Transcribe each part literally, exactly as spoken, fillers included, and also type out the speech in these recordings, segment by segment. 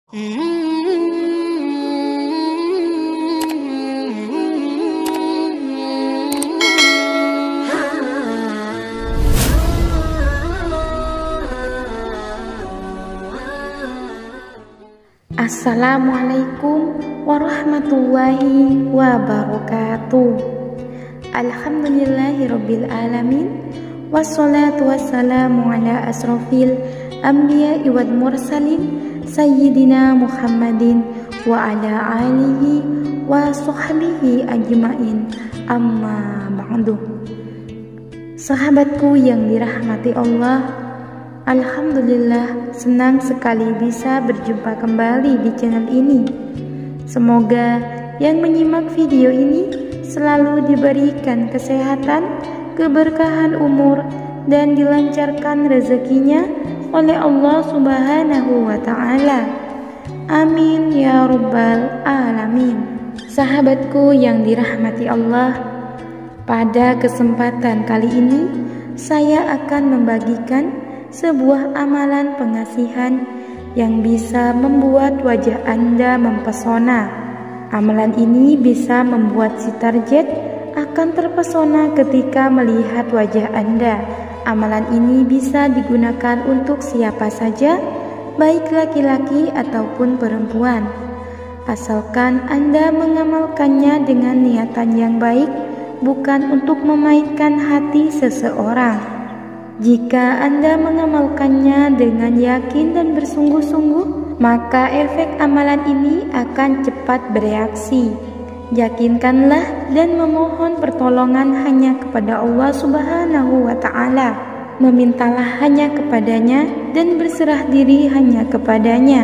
Assalamualaikum warahmatullahi wabarakatuh. Alhamdulillahirabbil alamin. Wassalatu wassalamu ala asrofil anbiya'i wal mursalin sayyidina Muhammadin wa ala alihi wa sahbihi ajmain. Amma ba'du. Sahabatku yang dirahmati Allah, alhamdulillah senang sekali bisa berjumpa kembali di channel ini. Semoga yang menyimak video ini selalu diberikan kesehatan, keberkahan umur, dan dilancarkan rezekinya oleh Allah Subhanahu wa Ta'ala. Amin ya Rabbal Alamin. Sahabatku yang dirahmati Allah, pada kesempatan kali ini saya akan membagikan sebuah amalan pengasihan yang bisa membuat wajah Anda mempesona. Amalan ini bisa membuat si target akan terpesona ketika melihat wajah Anda. Amalan ini bisa digunakan untuk siapa saja, baik laki-laki ataupun perempuan, asalkan Anda mengamalkannya dengan niatan yang baik, bukan untuk memainkan hati seseorang. Jika Anda mengamalkannya dengan yakin dan bersungguh-sungguh, maka efek amalan ini akan cepat bereaksi. Yakinkanlah dan memohon pertolongan hanya kepada Allah Subhanahu wa Ta'ala. Memintalah hanya kepadanya dan berserah diri hanya kepadanya.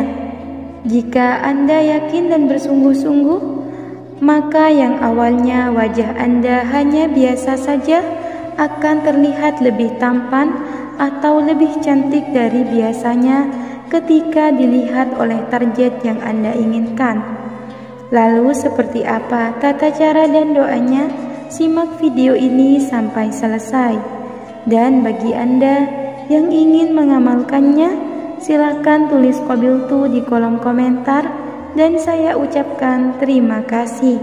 Jika Anda yakin dan bersungguh-sungguh, maka yang awalnya wajah Anda hanya biasa saja akan terlihat lebih tampan atau lebih cantik dari biasanya ketika dilihat oleh target yang Anda inginkan. Lalu seperti apa tata cara dan doanya? Simak video ini sampai selesai. Dan bagi Anda yang ingin mengamalkannya, silakan tulis qabiltu di kolom komentar dan saya ucapkan terima kasih.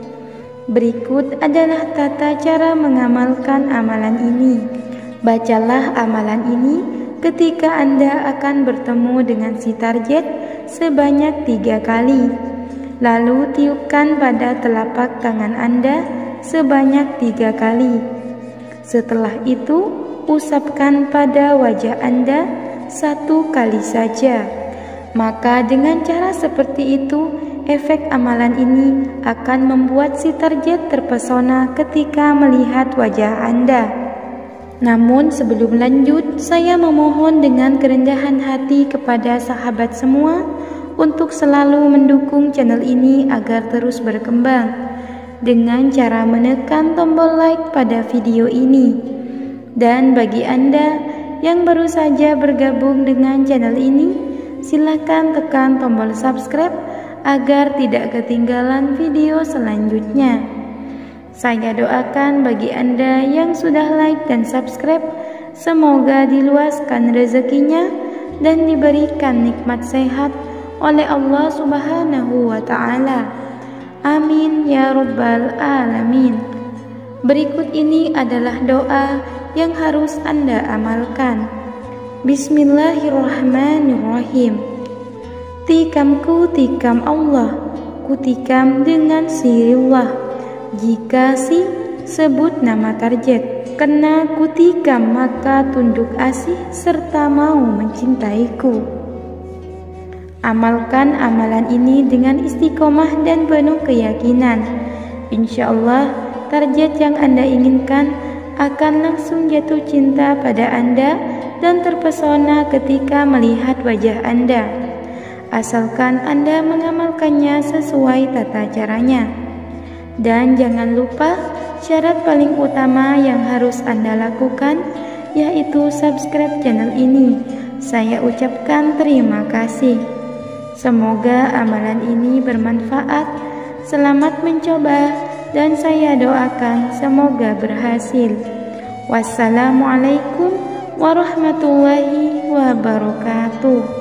Berikut adalah tata cara mengamalkan amalan ini. Bacalah amalan ini ketika Anda akan bertemu dengan si target sebanyak tiga kali. Lalu tiupkan pada telapak tangan Anda sebanyak tiga kali. Setelah itu, usapkan pada wajah Anda satu kali saja. Maka dengan cara seperti itu, efek amalan ini akan membuat si target terpesona ketika melihat wajah Anda. Namun sebelum lanjut, saya memohon dengan kerendahan hati kepada sahabat semua untuk selalu mendukung channel ini agar terus berkembang dengan cara menekan tombol like pada video ini. Dan bagi Anda yang baru saja bergabung dengan channel ini, silakan tekan tombol subscribe agar tidak ketinggalan video selanjutnya. Saya doakan bagi Anda yang sudah like dan subscribe, semoga diluaskan rezekinya dan diberikan nikmat sehat oleh Allah Subhanahu wa Ta'ala. Amin ya Rabbal Alamin. Berikut ini adalah doa yang harus Anda amalkan. Bismillahirrahmanirrahim. Tikamku tikam Allah, kutikam dengan sirillah. Jika si sebut nama target, kena kutikam maka tunduk asih serta mau mencintaiku. Amalkan amalan ini dengan istiqomah dan penuh keyakinan. Insya Allah target yang Anda inginkan akan langsung jatuh cinta pada Anda dan terpesona ketika melihat wajah Anda, asalkan Anda mengamalkannya sesuai tata caranya. Dan jangan lupa syarat paling utama yang harus Anda lakukan, yaitu subscribe channel ini. Saya ucapkan terima kasih. Semoga amalan ini bermanfaat. Selamat mencoba dan saya doakan semoga berhasil. Wassalamualaikum warahmatullahi wabarakatuh.